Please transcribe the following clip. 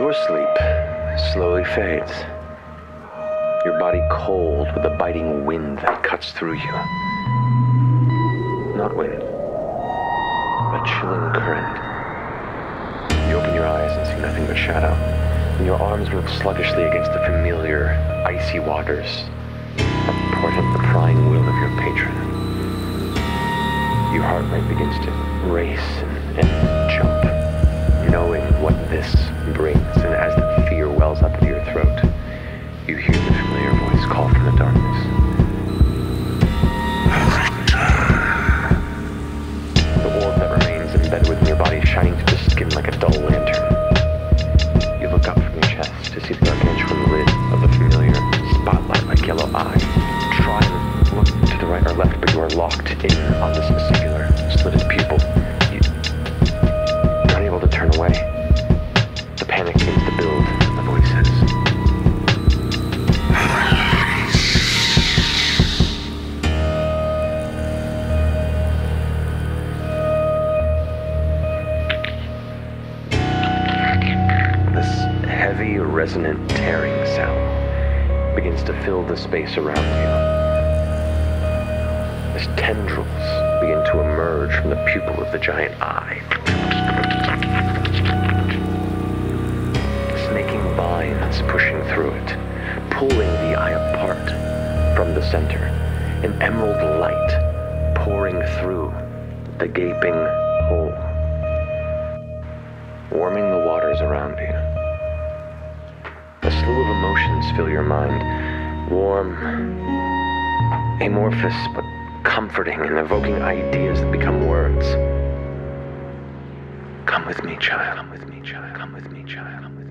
Your sleep slowly fades. Your body cold with a biting wind that cuts through you. Not wind, a chilling current. You open your eyes and see nothing but shadow, and your arms move sluggishly against the familiar, icy waters that portent the prying will of your patron. Your heart rate begins to race and jump, knowing what this brings, and as the fear wells up into your throat, you hear the familiar voice call from the darkness. The orb that remains embedded within your body, shining through the skin like a dull lantern. You look up from your chest to see the gargantuan lid of the familiar, spotlight-like yellow eye. Try and look to the right or left, but you are locked in on this singular, slitted pupil. You're unable to turn away. The panic begins to build, and the voice says, heavy, resonant, tearing sound begins to fill the space around you. As tendrils begin to emerge from the pupil of the giant eye. Snaking vines pushing through it, pulling the eye apart from the center. An emerald light pouring through the gaping hole, warming the waters around you. A slew of emotions fill your mind, warm, amorphous, but comforting and evoking ideas that become words. Come with me, child. Come with me, child. Come with me, child. Come with me.